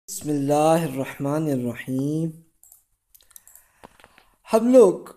بسم اللہ الرحمن الرحیم۔ ہم لوگ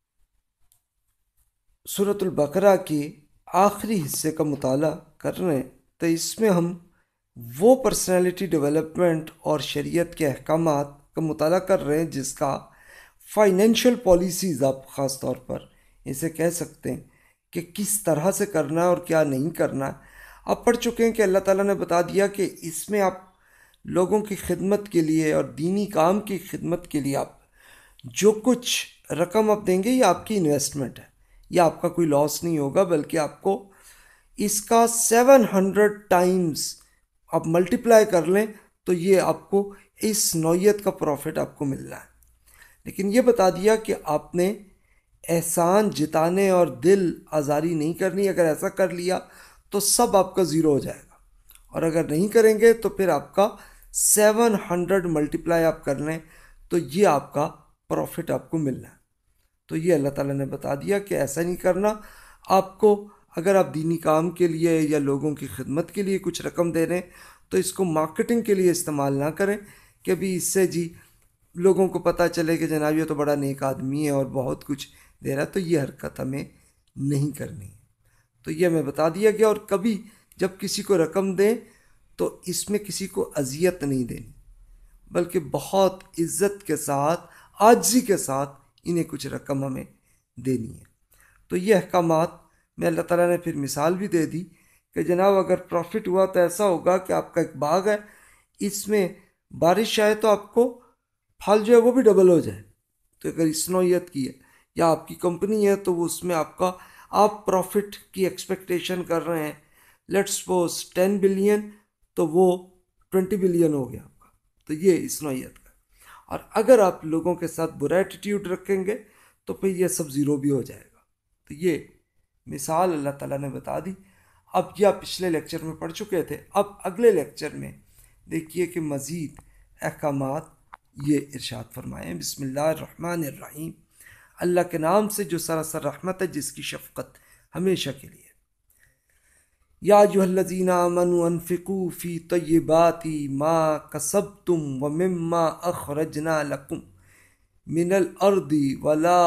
سورۃ البقرہ کے آخری حصے کا مطالعہ کر رہے ہیں، تو اس میں ہم وہ پرسنالٹی ڈیولپمنٹ اور شریعت کے احکامات کا مطالعہ کر رہے ہیں جس کا فائنینشیل پالیسیز آپ خاص طور پر اسے کہہ سکتے ہیں کہ کس طرح سے کرنا ہے اور کیا نہیں کرنا ہے۔ آپ پڑھ چکے ہیں کہ اللہ تعالیٰ نے بتا دیا کہ اس میں آپ لوگوں کی خدمت کے لیے اور دینی کام کی خدمت کے لیے آپ جو کچھ رقم آپ دیں گے یہ آپ کی انویسٹمنٹ ہے، یہ آپ کا کوئی لاس نہیں ہوگا، بلکہ آپ کو اس کا 700 ٹائمز آپ ملٹیپلائی کر لیں تو یہ آپ کو اس نوعیت کا پروفٹ آپ کو مل رہا ہے۔ لیکن یہ بتا دیا کہ آپ نے احسان جتانے اور دل آزاری نہیں کرنی، اگر ایسا کر لیا تو سب آپ کا زیرو ہو جائے گا، اور اگر نہیں کریں گے تو پھر آپ کا 700 ملٹیپلائی آپ کر لیں تو یہ آپ کا پروفٹ آپ کو ملنا ہے۔ تو یہ اللہ تعالیٰ نے بتا دیا کہ ایسا نہیں کرنا آپ کو۔ اگر آپ دینی کام کے لیے یا لوگوں کی خدمت کے لیے کچھ رقم دے رہے ہیں تو اس کو مارکیٹنگ کے لیے استعمال نہ کریں کہ ابھی اس سے لوگوں کو پتہ چلے کہ جناب یہ تو بڑا نیک آدمی ہے اور بہت کچھ دے رہا ہے، تو یہ حرکت ہمیں نہیں کرنی ہے۔ تو یہ ہمیں بتا دیا گیا، اور کبھی جب کسی کو رقم دیں تو اس میں کسی کو اذیت نہیں دینی، بلکہ بہت عزت کے ساتھ، عاجزی کے ساتھ انہیں کچھ رقم ہمیں دینی ہے۔ تو یہ احکامات میں اللہ تعالیٰ نے پھر مثال بھی دے دی کہ جناب اگر پروفٹ ہوا تو ایسا ہوگا کہ آپ کا ایک باغ ہے، اس میں بارش آئے تو آپ کو پھل جو ہے وہ بھی ڈبل ہو جائے، تو اگر اس نوعیت کی ہے، یا آپ کی کمپنی ہے تو وہ اس میں آپ پروفٹ کی ایکسپیکٹیشن کر رہے ہیں، لیٹ سپوز 10 بلین، تو وہ 20 بلین ہو گیا آپ کا، تو یہ اس نوعیت کا۔ اور اگر آپ لوگوں کے ساتھ برا ایٹیٹیوڈ رکھیں گے تو پھر یہ سب زیرو بھی ہو جائے گا۔ تو یہ مثال اللہ تعالیٰ نے بتا دی۔ اب یہ پچھلے لیکچر میں پڑھ چکے تھے، اب اگلے لیکچر میں دیکھیے کہ مزید احکامات یہ ارشاد فرمائیں۔ بسم اللہ الرحمن الرحیم، اللہ کے نام سے جو سراسر رحمت ہے، جس کی شفقت ہمیشہ کے لیے۔ یا ایھا الذین آمنوا انفقوا فی طیبات ما کسبتم ومما اخرجنا لکم من الارض ولا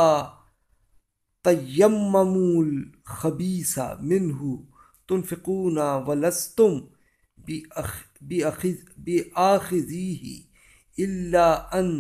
تیمموا الخبیث منہ تنفقون ولستم بآخذیہ الا ان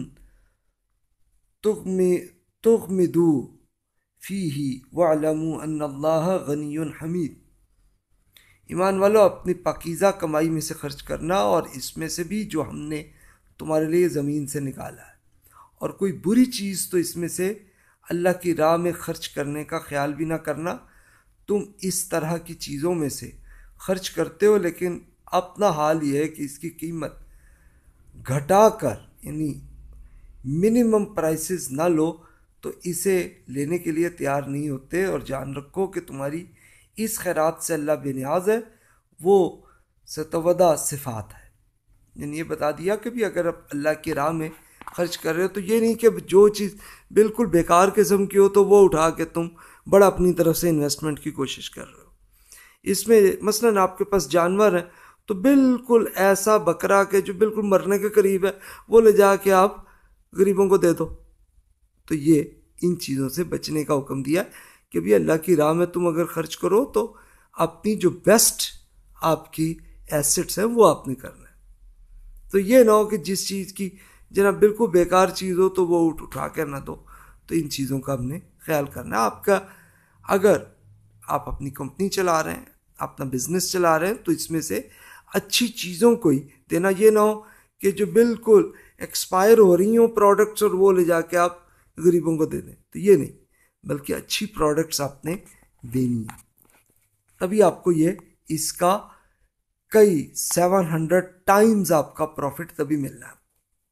تغمضوا فیہ واعلموا ان اللہ غنی حمید۔ ایمان والو، اپنی پاکیزہ کمائی میں سے خرچ کرنا، اور اس میں سے بھی جو ہم نے تمہارے لیے زمین سے نکالا ہے، اور کوئی بری چیز تو اس میں سے اللہ کی راہ میں خرچ کرنے کا خیال بھی نہ کرنا۔ تم اس طرح کی چیزوں میں سے خرچ کرتے ہو، لیکن اپنا حال یہ ہے کہ اس کی قیمت گھٹا کر، یعنی منیمم پرائسز نہ لو، تو اسے لینے کے لیے تیار نہیں ہوتے، اور جان رکھو کہ تمہاری اس خیرات سے اللہ بے نیاز ہے، وہ ستودع صفات ہے۔ یعنی یہ بتا دیا کہ بھی اگر آپ اللہ کی راہ میں خرچ کر رہے ہو تو یہ نہیں کہ جو چیز بالکل بیکار قسم کی ہو تو وہ اٹھا کے تم بڑا اپنی طرف سے انویسٹمنٹ کی کوشش کر رہے ہو۔ اس میں مثلاً آپ کے پاس جانور ہے تو بالکل ایسا بکرا کہ جو بالکل مرنے کے قریب ہے وہ لے جا کے آپ غریبوں کو دے دو، تو یہ ان چیزوں سے بچنے کا حکم دیا کہ بھی اللہ کی راہ میں تم اگر خرچ کرو تو اپنی جو بیسٹ آپ کی ایسٹس ہیں وہ آپ نے کرنا ہے۔ تو یہ نہ ہو کہ جس چیز کی جناب بالکل بیکار چیز ہو تو وہ اٹھا کر نہ دو، تو ان چیزوں کا ہم نے خیال کرنا ہے۔ آپ کا اگر آپ اپنی کمپنی چلا رہے ہیں، اپنا بزنس چلا رہے ہیں، تو اس میں سے اچھی چیزوں کو ہی دینا، یہ نہ ہو کہ جو بالکل ایکسپائر ہو رہی ہوں پروڈکٹس اور وہ لے جا کے آپ غریبوں کو دے دیں، تو یہ نہیں، بلکہ اچھی پروڈکٹس آپ نے دینی ہے، تبھی آپ کو یہ اس کا کئی 700 ٹائمز آپ کا پروفٹ تبھی ملنا ہے۔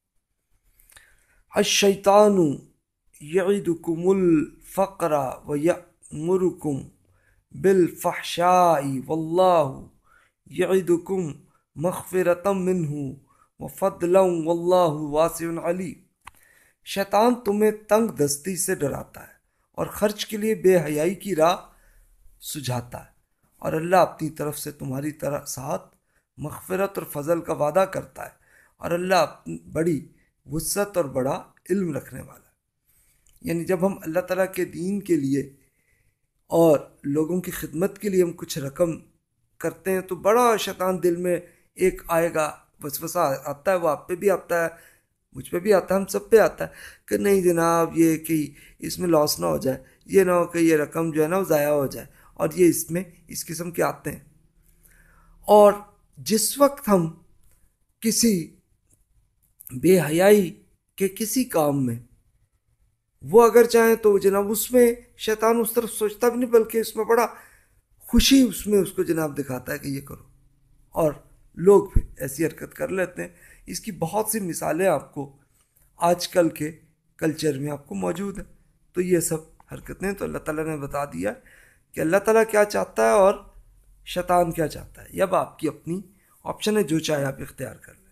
الشیطان یعدکم الفقر ویأمرکم بالفحشاء واللہ یعدکم مغفرۃ منہ وفضلا واللہ واسع علیم۔ شیطان تمہیں تنگ دستی سے ڈراتا ہے اور خرچ کے لیے بے حیائی کی راہ سجھاتا ہے، اور اللہ اپنی طرف سے تمہاری ساتھ مغفرت اور فضل کا وعدہ کرتا ہے، اور اللہ بڑی وسعت اور بڑا علم رکھنے والا ہے۔ یعنی جب ہم اللہ تعالیٰ کے دین کے لیے اور لوگوں کی خدمت کے لیے ہم کچھ رقم کرتے ہیں تو بڑا شیطان دل میں ایک آئے گا، وسوسہ آتا ہے، وہ آپ پہ بھی آتا ہے، مجھ پہ بھی آتا ہے، ہم سب پہ آتا ہے کہ نہیں جناب یہ کہ اس میں لاس نہ ہو جائے، یہ نہ ہو کہ یہ رقم جو ہے نا وہ ضائع ہو جائے، اور یہ اس میں اس قسم کے آتے ہیں۔ اور جس وقت ہم کسی بے حیائی کے کسی کام میں وہ اگر چاہیں تو جناب اس میں شیطان اس طرف سوچتا بھی نہیں، بلکہ اس میں بڑا خوشی اس میں اس کو جناب دکھاتا ہے کہ یہ کرو، اور لوگ پھر ایسی حرکت کر لیتے ہیں۔ اس کی بہت سی مثالیں آپ کو آج کل کے کلچر میں آپ کو موجود ہیں۔ تو یہ سب حرکتیں تو اللہ تعالیٰ نے بتا دیا کہ اللہ تعالیٰ کیا چاہتا ہے اور شیطان کیا چاہتا ہے۔ یہ اب آپ کی اپنی آپشن ہے، جو چاہے آپ اختیار کر لیں۔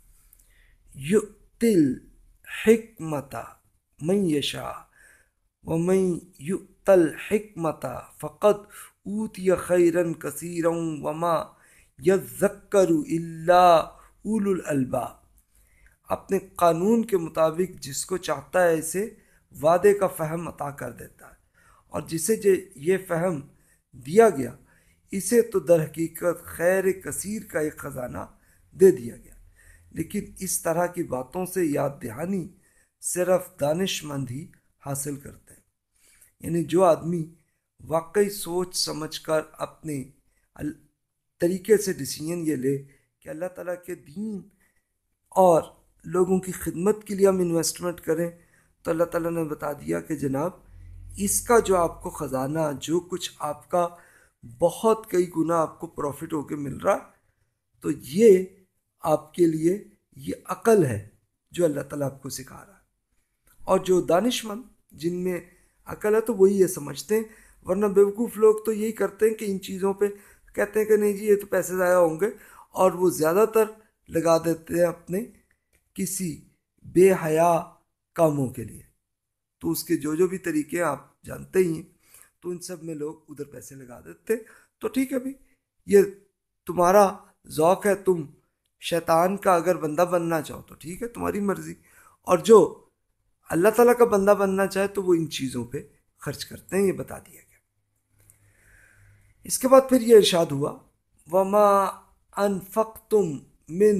یؤتی الحکمت من یشاء ومن یؤت الحکمت فقد اوتی خیرا کثیرا وما یذکر الا اولو الالباب۔ اپنے قانون کے مطابق جس کو چاہتا ہے اسے وعدے کا فہم عطا کر دیتا ہے، اور جسے یہ فہم دیا گیا اسے تو در حقیقت خیر کثیر کا ایک خزانہ دے دیا گیا۔ لیکن اس طرح کی باتوں سے یاد دہانی صرف دانش مند ہی حاصل کرتے ہیں۔ یعنی جو آدمی واقعی سوچ سمجھ کر اپنے طریقے سے ڈیسیجن یہ لے کہ اللہ تعالیٰ کے دین اور لوگوں کی خدمت کے لیے ہم انویسٹمنٹ کریں، تو اللہ تعالیٰ نے بتا دیا کہ جناب اس کا جو آپ کو خزانہ، جو کچھ آپ کا بہت کئی گنا آپ کو پروفٹ ہو کے مل رہا، تو یہ آپ کے لیے یہ عقل ہے جو اللہ تعالیٰ آپ کو سکھا رہا ہے۔ اور جو دانش مند جن میں عقل ہے تو وہی یہ سمجھتے ہیں، ورنہ بیوقوف لوگ تو یہی کرتے ہیں کہ ان چیزوں پہ کہتے ہیں کہ نہیں جی یہ تو پیسے ضائع ہوں گے، اور وہ زیادہ تر لگا دیتے ہیں اپنے کسی بے حیا کاموں کے لیے۔ تو اس کے جو بھی طریقے آپ جانتے ہی ہیں، تو ان سب میں لوگ ادھر پیسے لگا دیتے ہیں۔ تو ٹھیک ہے بھی، یہ تمہارا ذوق ہے، تم شیطان کا اگر بندہ بننا چاہو تو ٹھیک ہے، تمہاری مرضی، اور جو اللہ تعالیٰ کا بندہ بننا چاہے تو وہ ان چیزوں پہ خرچ کرتے ہیں، یہ بتا دیا گیا۔ اس کے بعد پھر یہ ارشاد ہوا وما انفقتم من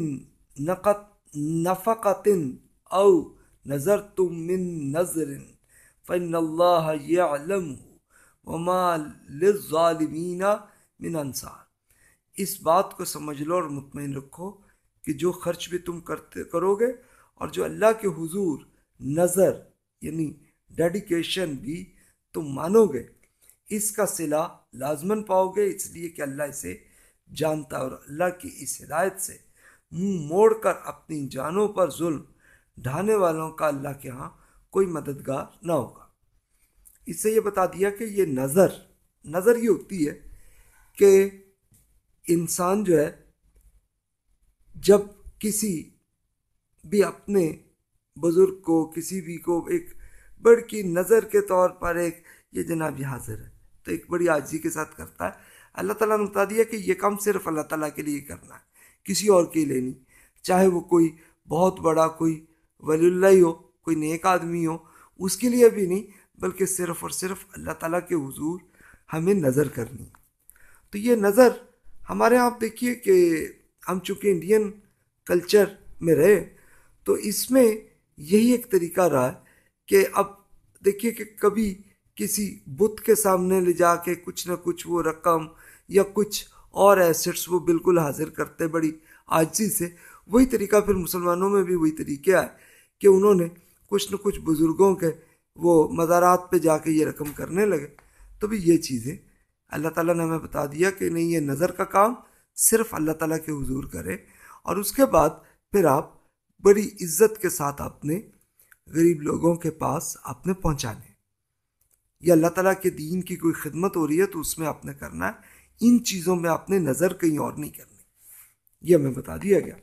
نفقۃ او نذرتم من نذر فإن اللہ یعلم وما للظالمین من انصار۔ اس بات کو سمجھ لو اور مطمئن رکھو کہ جو خرچ بھی تم کرو گے اور جو اللہ کے حضور نظر یعنی ڈیڈیکیشن بھی تم مانو گے، اس کا صلہ لازماً پاؤ گے، اس لیے کہ اللہ اسے جانتا ہے، اور اللہ کی اس ہدایت سے منہ موڑ کر اپنی جانوں پر ظلم ڈھانے والوں کا اللہ کے ہاں کوئی مددگار نہ ہوگا۔ اس سے یہ بتا دیا کہ یہ نظر یہ ہوتی ہے کہ انسان جو ہے جب کسی بھی اپنے بزرگ کو، کسی بھی کو ایک بڑ کی نظر کے طور پر ایک یہ جناب یہ حاضر ہے تو ایک بڑی عاجزی کے ساتھ کرتا ہے۔ اللہ تعالیٰ نے بتا دیا کہ یہ کام صرف اللہ تعالیٰ کے لیے کرنا ہے، کسی اور کے لیے نہیں، چاہے وہ کوئی بہت بڑا کوئی ولی اللہ ہی ہو، کوئی نیک آدمی ہو، اس کے لیے بھی نہیں، بلکہ صرف اور صرف اللہ تعالیٰ کے حضور ہمیں نظر کرنی۔ تو یہ نظر ہمارے یہاں آپ دیکھیے کہ ہم چونکہ انڈین کلچر میں رہے تو اس میں یہی ایک طریقہ رہا ہے کہ اب دیکھیے کہ کبھی کسی بت کے سامنے لے جا کے کچھ نہ کچھ وہ رقم یا کچھ اور ایسٹس وہ بالکل حاضر کرتے بڑی عاجزی سے۔ وہی طریقہ پھر مسلمانوں میں بھی وہی طریقہ ہے کہ انہوں نے کچھ نہ کچھ بزرگوں کے وہ مزارات پہ جا کے یہ رقم کرنے لگے۔ تو بھی یہ چیزیں اللہ تعالیٰ نے ہمیں بتا دیا کہ نہیں، یہ نظر کا کام صرف اللہ تعالیٰ کے حضور کرے، اور اس کے بعد پھر آپ بڑی عزت کے ساتھ اپنے غریب لوگوں کے پاس آپ نے پہنچانے، یا اللہ تعالیٰ کے دین کی کوئی خدمت ہو رہی ہے تو اس میں آپ نے کرنا ہے، ان چیزوں میں آپ نے نظر کہیں اور نہیں کرنی، یہ ہمیں بتا دیا گیا۔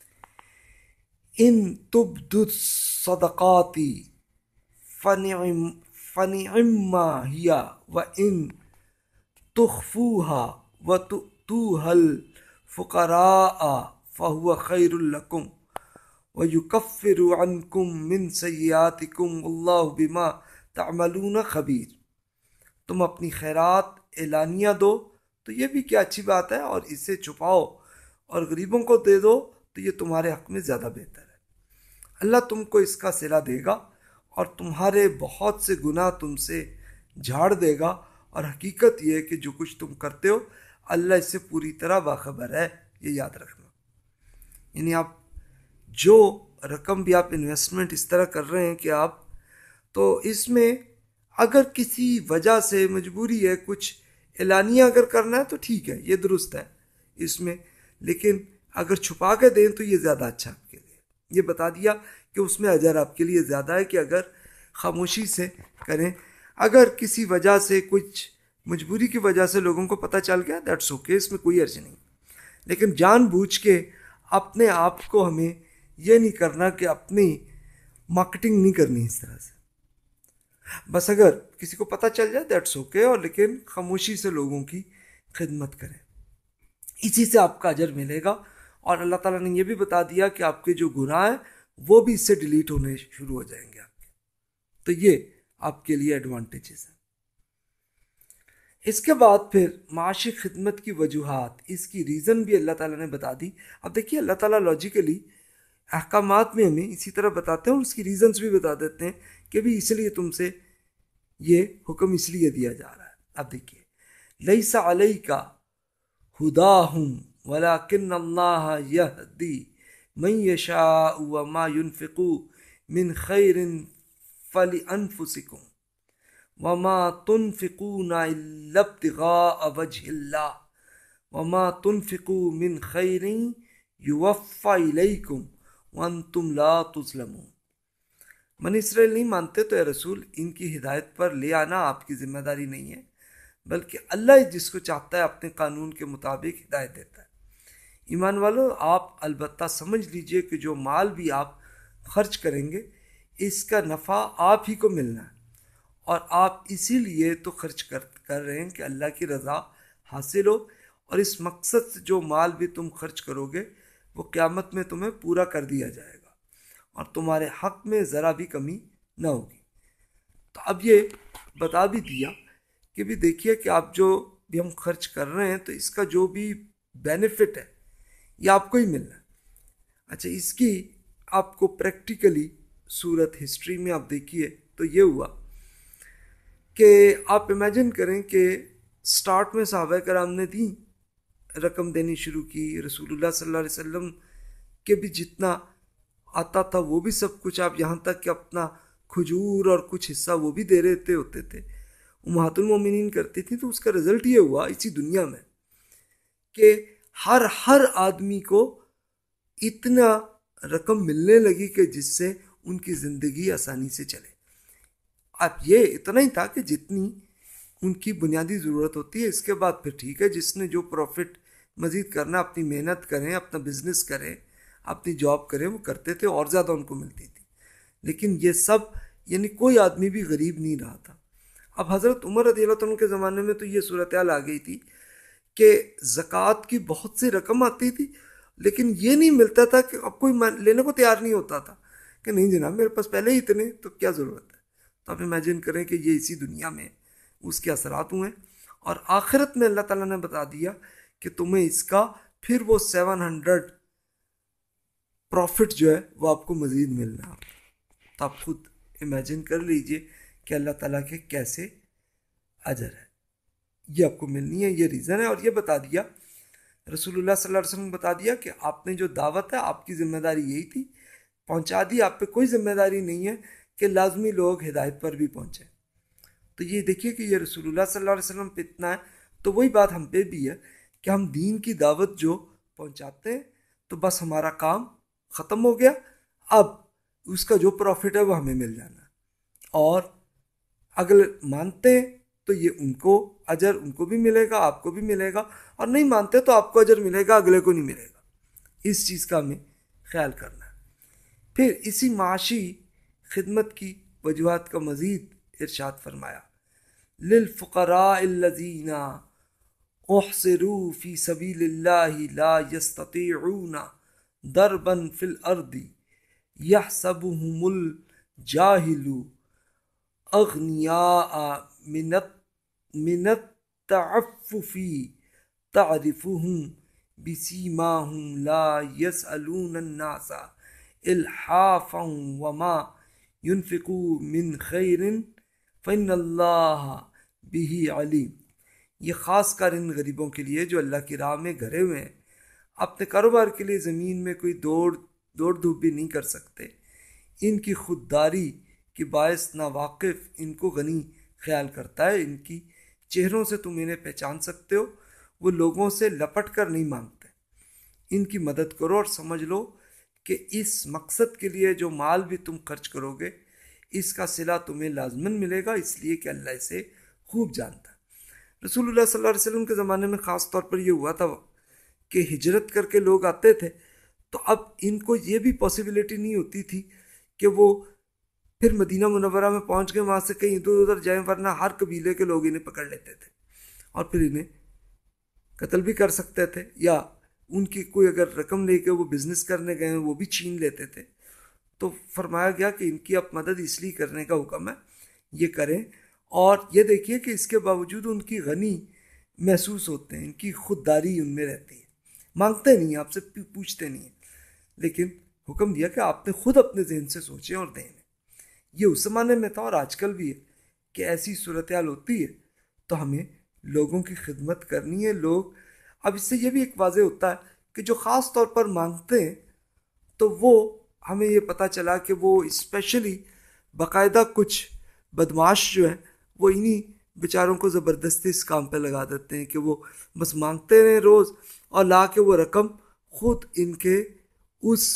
ان تبدوا الصدقات فنعما ہی وان تخفوها وتؤتوها الفقراء فهو خیر لکم وَيُكَفِّرُ عَنْكُم مِّن سَيِّئَاتِكُمْ وَاللَّهُ بِمَا تَعْمَلُونَ خَبِيرٌ۔ تم اپنی خیرات اعلانیہ دو تو یہ بھی کیا اچھی بات ہے، اور اسے چھپاؤ اور غریبوں کو دے دو تو یہ تمہارے حق میں زیادہ بہتر ہے۔ اللہ تم کو اس کا صلہ دے گا اور تمہارے بہت سے گناہ تم سے جھاڑ دے گا، اور حقیقت یہ ہے کہ جو کچھ تم کرتے ہو اللہ اس سے پوری طرح باخبر ہے، یہ یاد رکھنا۔ یعنی آپ جو رقم بھی آپ انویسٹمنٹ اس طرح کر رہے ہیں کہ آپ، تو اس میں اگر کسی وجہ سے مجبوری ہے کچھ اعلانیہ اگر کرنا ہے تو ٹھیک ہے، یہ درست ہے اس میں، لیکن اگر چھپا کے دیں تو یہ زیادہ اچھا آپ کے لیے۔ یہ بتا دیا کہ اس میں اجر آپ کے لیے زیادہ ہے کہ اگر خاموشی سے کریں۔ اگر کسی وجہ سے کچھ مجبوری کی وجہ سے لوگوں کو پتہ چل گیا دیٹس اوکے، اس میں کوئی حرج نہیں، لیکن جان بوجھ کے اپنے آپ کو ہمیں یہ نہیں کرنا کہ اپنی مارکیٹنگ نہیں کرنی اس طرح سے۔ بس اگر کسی کو پتہ چل جائے دیٹس اوکے، اور لیکن خاموشی سے لوگوں کی خدمت کریں، اسی سے آپ کا اجر ملے گا۔ اور اللہ تعالیٰ نے یہ بھی بتا دیا کہ آپ کے جو گناہ ہیں وہ بھی اس سے ڈیلیٹ ہونے شروع ہو جائیں گے آپ کے، تو یہ آپ کے لیے ایڈوانٹیجز ہیں۔ اس کے بعد پھر معاشی خدمت کی وجوہات، اس کی ریزن بھی اللہ تعالیٰ نے بتا دی۔ اب دیکھیے اللہ تعالیٰ لاجیکلی احکامات میں ہمیں اسی طرح بتاتے ہیں اور اس کی ریزنز بھی بتا دیتے ہیں کہ بھی اس لیے تم سے یہ حکم اس لیے دیا جا رہا ہے۔ اب دیکھیے، لیس علیک ہداہم ولکن اللہ یہدی من یشاء وما ينفقوا من خیر فلانفسکم وما تنفقون الا ابتغاء وجہ اللہ وما تنفقوا من خیر یوفی الیکم وانتم لا تظلمون۔ بنی اسرائیل نہیں مانتے تو اے رسول ان کی ہدایت پر لے آنا آپ کی ذمہ داری نہیں ہے، بلکہ اللہ جس کو چاہتا ہے اپنے قانون کے مطابق ہدایت دیتا ہے۔ ایمان والو، آپ البتہ سمجھ لیجئے کہ جو مال بھی آپ خرچ کریں گے اس کا نفع آپ ہی کو ملنا ہے، اور آپ اسی لیے تو خرچ کر رہے ہیں کہ اللہ کی رضا حاصل ہو، اور اس مقصد سے جو مال بھی تم خرچ کرو گے وہ قیامت میں تمہیں پورا کر دیا جائے گا اور تمہارے حق میں ذرا بھی کمی نہ ہوگی۔ تو اب یہ بتا بھی دیا کہ بھی دیکھیے کہ آپ جو بھی ہم خرچ کر رہے ہیں تو اس کا جو بھی بینیفٹ ہے یہ آپ کو ہی ملنا ہے۔ اچھا، اس کی آپ کو پریکٹیکلی صورت ہسٹری میں آپ دیکھیے تو یہ ہوا کہ آپ امیجن کریں کہ سٹارٹ میں صحابہ کرام نے دی رقم دینی شروع کی، رسول اللہ صلی اللہ علیہ وسلم کے بھی جتنا آتا تھا وہ بھی سب کچھ، آپ یہاں تک کہ اپنا کھجور اور کچھ حصہ وہ بھی دے رہتے ہوتے تھے، امہات المومنین کرتی تھی۔ تو اس کا رزلٹ یہ ہوا اسی دنیا میں کہ ہر آدمی کو اتنا رقم ملنے لگی کہ جس سے ان کی زندگی آسانی سے چلے۔ اب یہ اتنا ہی تھا کہ جتنی ان کی بنیادی ضرورت ہوتی ہے، اس کے بعد پھر ٹھیک ہے جس نے جو پروفٹ مزید کرنا، اپنی محنت کریں، اپنا بزنس کریں، اپنی جاب کریں، وہ کرتے تھے اور زیادہ ان کو ملتی تھی۔ لیکن یہ سب یعنی کوئی آدمی بھی غریب نہیں رہا تھا۔ اب حضرت عمر رضی اللہ عنہ کے زمانے میں تو یہ صورتحال آ گئی تھی کہ زکوٰۃ کی بہت سی رقم آتی تھی لیکن یہ نہیں ملتا تھا کہ اب کوئی لینے کو تیار نہیں ہوتا تھا کہ نہیں جناب میرے پاس پہلے ہی اتنے، تو کیا ضرورت ہے۔ تو آپ امیجن کریں کہ یہ اسی دنیا میں اس کے اثرات ہوئے، اور آخرت میں اللہ تعالیٰ نے بتا دیا کہ تمہیں اس کا پھر وہ 700 پروفٹ جو ہے وہ آپ کو مزید ملنا ہے۔ تو آپ خود امیجن کر لیجئے کہ اللہ تعالیٰ کے کیسے اجر ہے، یہ آپ کو ملنی ہے، یہ ریزن ہے۔ اور یہ بتا دیا رسول اللہ صلی اللہ علیہ وسلم نے بتا دیا کہ آپ نے جو دعوت ہے آپ کی ذمہ داری یہی تھی، پہنچا دی، آپ پہ کوئی ذمہ داری نہیں ہے کہ لازمی لوگ ہدایت پر بھی پہنچیں۔ تو یہ دیکھیے کہ یہ رسول اللہ صلی اللہ علیہ وسلم پہ اتنا ہے، تو وہی بات ہم پہ بھی ہے کہ ہم دین کی دعوت جو پہنچاتے ہیں تو بس ہمارا کام ختم ہو گیا، اب اس کا جو پروفٹ ہے وہ ہمیں مل جانا ہے، اور اگر مانتے ہیں تو یہ ان کو اجر ان کو بھی ملے گا، آپ کو بھی ملے گا، اور نہیں مانتے تو آپ کو اجر ملے گا، اگلے کو نہیں ملے گا۔ اس چیز کا ہمیں خیال کرنا ہے۔ پھر اسی معاشی خدمت کی وجوہات کا مزید ارشاد فرمایا، للفقراء الذین احصروا فی سبیل اللہ لا یستطیعون ضربا فی الارض यहसबुहुमुल जाहिलु अग्नियाअ मिनत तअफ्फुफि तारिफुहुम बिसीमाहुम ला यसअलून अन्नासा इल्हाफन वमा युनफिकू मिन खैरिन फइन्नल्लाह बिही अलीम। ये ख़ास कर इन गरीबों के लिए जो अल्लाह की राह में घरे हुए हैं, अपने कारोबार के लिए ज़मीन में कोई दौड़ धूप भी नहीं कर सकते। इनकी खुददारी के बायस नावाकिफ इनको गनी ख्याल करता है। इनकी चेहरों से तुम इन्हें पहचान सकते हो, वो लोगों से लपट कर नहीं मांगते। इनकी मदद करो और समझ लो कि इस मकसद के लिए जो माल भी तुम खर्च करोगे इसका सिला तुम्हें लाजमन मिलेगा, इसलिए कि अल्लाह इसे खूब जानता है। रसूलुल्लाह सल्लल्लाहु अलैहि वसल्लम के ज़माने में ख़ास तौर पर यह हुआ था कि हिजरत करके लोग आते थे, तो अब इनको ये भी पॉसिबिलिटी नहीं होती थी कि वो फिर मदीना मुनव्वरा में पहुंच गए, वहाँ से कहीं इधर उधर जाएं, वरना हर कबीले के लोग इन्हें पकड़ लेते थे और फिर इन्हें कत्ल भी कर सकते थे, या उनकी कोई अगर रकम लेके वो बिज़नेस करने गए हैं वो भी छीन लेते थे। तो फरमाया गया कि इनकी अब मदद इसलिए करने का हुक्म है, ये करें। और ये देखिए कि इसके बावजूद उनकी गनी महसूस होते हैं, इनकी खुददारी उनमें रहती है, मांगते नहीं, आपसे पूछते नहीं, लेकिन हुक्म दिया कि आपने खुद अपने जहन से सोचें और दें। ये उस ज़माने में था और आजकल भी है कि ऐसी सूरत हाल होती है तो हमें लोगों की खिदमत करनी है। लोग अब इससे ये भी एक वाज़े होता है कि जो ख़ास तौर पर मांगते हैं तो वो हमें ये पता चला कि वो स्पेशली बाकायदा कुछ बदमाश जो है वो इन्हीं बेचारों को ज़बरदस्ती इस काम पे लगा देते हैं कि वो बस मांगते रहें रोज़ और ला के वो रकम खुद इनके उस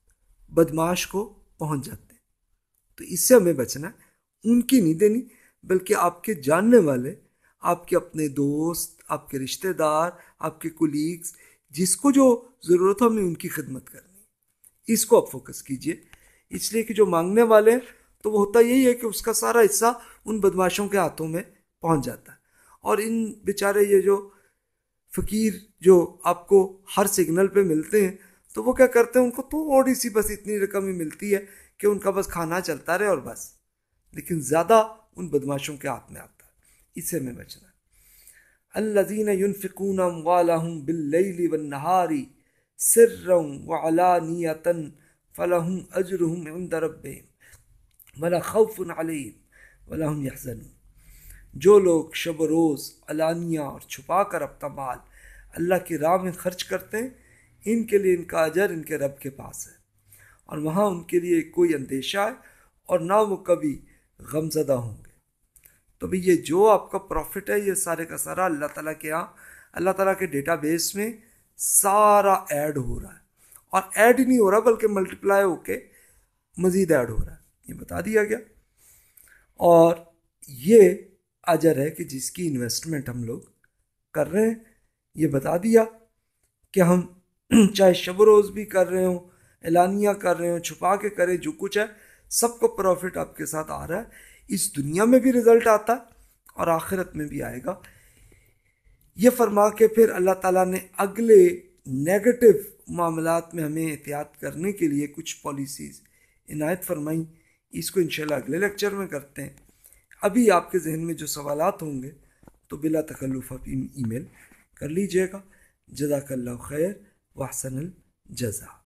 बदमाश को पहुंच जाते हैं। तो इससे हमें बचना है, उनकी नहीं देनी, बल्कि आपके जानने वाले, आपके अपने दोस्त, आपके रिश्तेदार, आपके कुलीग्स, जिसको जो ज़रूरत हो हमें उनकी खिदमत करनी है, इसको आप फोकस कीजिए। इसलिए कि जो मांगने वाले हैं तो वो होता यही है कि उसका सारा हिस्सा उन बदमाशों के हाथों में पहुंच जाता है। और इन बेचारे ये जो फ़कीर जो आपको हर सिग्नल पे मिलते हैं तो वो क्या करते हैं, उनको थोड़ी सी बस इतनी रकम ही मिलती है कि उनका बस खाना चलता रहे और बस, लेकिन ज़्यादा उन बदमाशों के हाथ में आता है। इससे हमें बचना है। अल्लज़ीना युनफ़िक़ूना अम्वालहुम बिल्लैलि वन्नहारी सिर्रन व अलानियतन फलहुम अज्रुहुम इंद रब्बिहिम वला खौफुन अलैहिम वला हुम यहज़नून। जो लोग शब रोज़ अलानिया और छुपा कर अपना माल अल्लाह की राह में खर्च करते हैं, इनके लिए इनका अजर इनके रब के पास है और वहाँ उनके लिए कोई अंदेशा है और ना वो कभी गमज़दा होंगे। तो भाई ये जो आपका प्रॉफिट है ये सारे का सारा अल्लाह ताला के यहाँ, अल्लाह ताला के डेटाबेस में सारा ऐड हो रहा है, और ऐड ही नहीं हो रहा बल्कि मल्टीप्लाई होके मज़ीद ऐड हो रहा है, ये बता दिया गया। और ये अजर है कि जिसकी इन्वेस्टमेंट हम लोग कर रहे हैं, ये बता दिया कि हम चाहे शब रोज़ भी कर रहे हो, एलानिया कर रहे हो, छुपा के करें, जो कुछ है सबको प्रॉफिट आपके साथ आ रहा है। इस दुनिया में भी रिजल्ट आता है और आखिरत में भी आएगा। ये फरमा के फिर अल्लाह ताला ने अगले नेगेटिव मामलात में हमें एहतियात करने के लिए कुछ पॉलिसीज़ इनायत फरमाई। इसको इंशाल्लाह अगले लेक्चर में करते हैं। अभी आपके जहन में जो सवालात होंगे तो बिला तकल्लुफ़ आप ईमेल कर लीजिएगा। जज़ाकल्लाहु खैर व अहसनल जज़ा।